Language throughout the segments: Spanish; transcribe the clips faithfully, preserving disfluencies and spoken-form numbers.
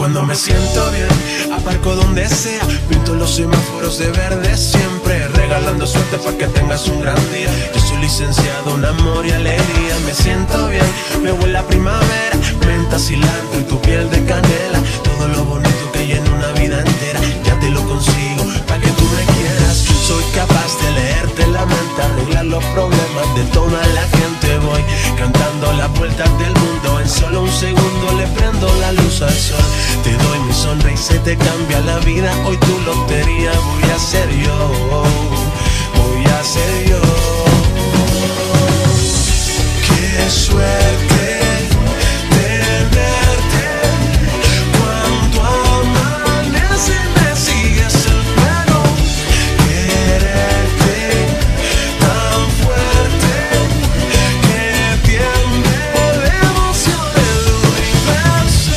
Cuando me siento bien, aparco donde sea, pinto los semáforos de verde siempre, regalando suerte para que tengas un gran día. Yo soy licenciado en amor y alegría. Me siento bien, me huele a primavera, menta, cilantro y tu piel de canela. Todo lo bonito que hay en una vida entera, ya te lo consigo para que tú me quieras. Soy capaz de leerte la mente, arreglar los problemas de toda la gente. Voy cantando las vueltas del mundo, en solo un segundo le prendo la luz al sol. Te doy mi sonrisa y te cambia la vida. Hoy tu lotería voy a ser yo, voy a ser yo. Qué suerte tenerte, cuando amanece me sigues el pelo. Quererte tan fuerte que tiembla de emoción el universo.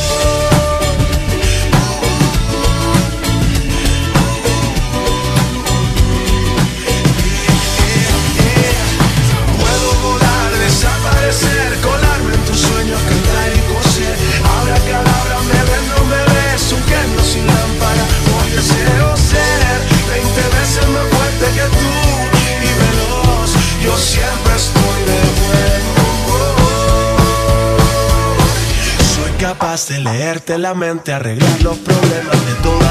Puedo volar, desaparecer, colarme en tus sueños, cantar y coser. Abracadabra, me ves, no me ves, un genio sin lámpara. Hoy deseo ser veinte veces más fuerte que tú y veloz. Yo siempre estoy de buen humor. Soy capaz de leerte la mente, arreglar los problemas de toda